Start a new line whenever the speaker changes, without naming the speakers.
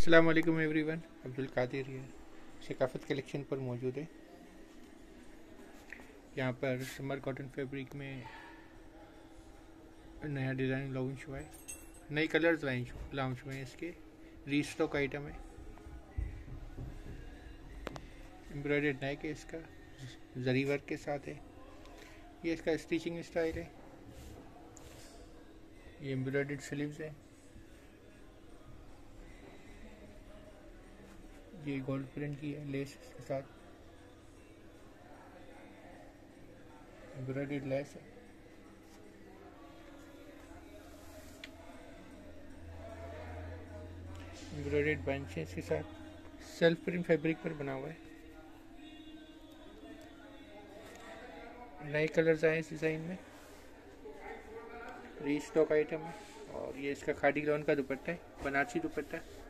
अस्सलाम वालेकुम एवरीवन। अब्दुल कादिर ये सकाफत कलेक्शन पर मौजूद है। यहाँ पर समर कॉटन फैब्रिक में नया डिज़ाइन लॉन्च हुआ है, नए कलर्स लॉन्च हुए हैं। इसके रीस्टॉक आइटम है, एम्ब्रॉयडर्ड नेक है, इसका जरी वर्क के साथ है। ये इसका स्टिचिंग स्टाइल है। ये एम्ब्रॉयडर्ड स्लीव्स है। ये गोल्ड प्रिंट की है, लेस के साथ एम्ब्रॉयडर्ड लेस है। एम्ब्रॉयडर्ड बंचेस के साथ सेल्फ प्रिंट फैब्रिक पर बना हुआ है। नए कलर्स आए इस डिज़ाइन में, रीस्टॉक आइटम है। और ये इसका खादी लॉन का दुपट्टा है, बनारसी दुपट्टा।